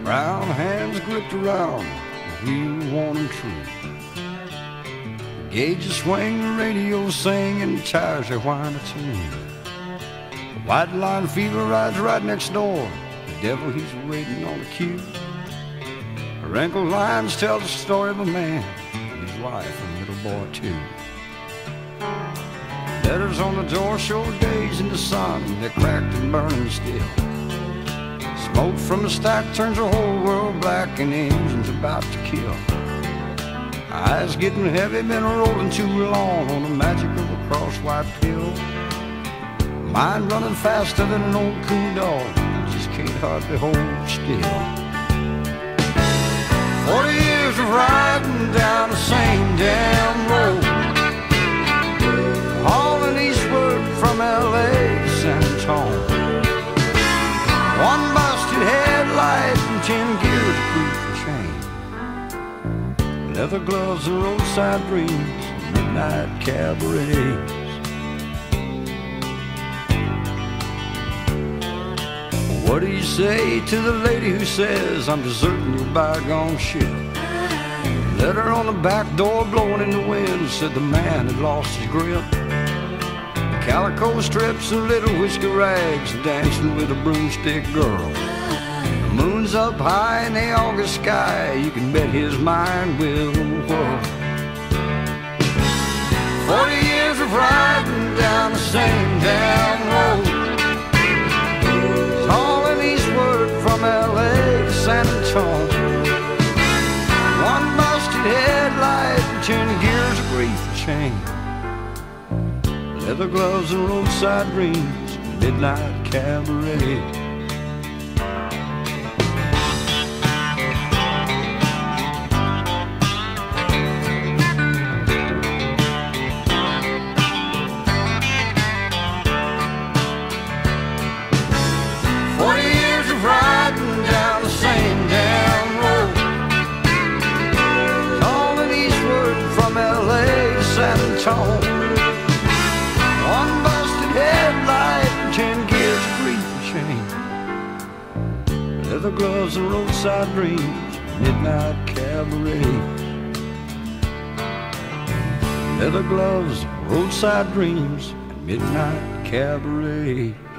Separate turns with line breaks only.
Brown hands gripped around the wheel, worn and true. The gauges swing, the radio sing, and the tires they whine a tune. The white line fever rides right next door. The devil, he's waiting on the cue. The wrinkled lines tell the story of a man and his wife and little boy too. Letters on the door show days in the sun, they're cracked and burning still. Smoke from the stack turns the whole world black, and the engine's about to kill. Eyes getting heavy, been rolling too long on the magic of a cross-white pill. Mind running faster than an old coon dog, just can't hardly hold still. 40 years of riding down the same damn road, hauling eastward from L.A. to San Antonio. One busted headlight and 10 gears of grief and shame. Leather gloves and roadside dreams, midnight cabarets. What do you say to the lady who says, I'm deserting your bygone ship? Letter on the back door blowing in the wind said the man had lost his grip. Calico strips and little whisker rags, dancing with a broomstick girl. The moon's up high in the August sky, you can bet his mind will whirl. 40 years of riding down the same damn road, hauling eastward from L.A. to San Antonio. One busted headlight and 10 gears of grief and shame. Leather gloves and roadside dreams, midnight cabaret. One busted headlight and 10 gears of grief and shame. Leather gloves and roadside dreams, midnight cabaret. Leather gloves, roadside dreams, midnight cabaret.